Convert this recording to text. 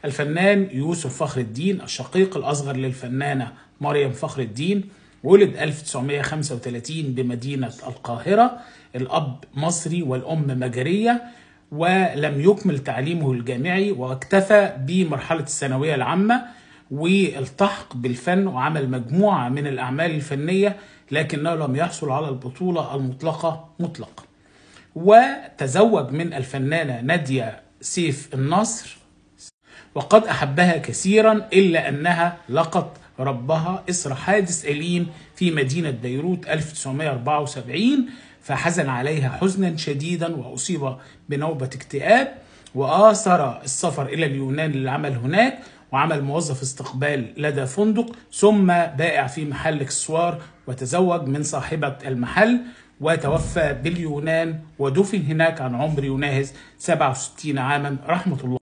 الفنان يوسف فخر الدين الشقيق الأصغر للفنانة مريم فخر الدين، ولد 1935 بمدينة القاهرة. الأب مصري والأم مجرية، ولم يكمل تعليمه الجامعي واكتفى بمرحلة الثانوية العامة، والتحق بالفن وعمل مجموعة من الأعمال الفنية لكنه لم يحصل على البطولة المطلقة مطلقا. وتزوج من الفنانة نادية سيف النصر، وقد أحبها كثيرا إلا أنها لقت ربها إثر حادث أليم في مدينة بيروت 1974، فحزن عليها حزنا شديدا وأصيب بنوبة اكتئاب، وآثر السفر إلى اليونان للعمل هناك، وعمل موظف استقبال لدى فندق، ثم بائع في محل اكسسوار، وتزوج من صاحبة المحل، وتوفى باليونان ودفن هناك عن عمر يناهز 67 عاما رحمة الله.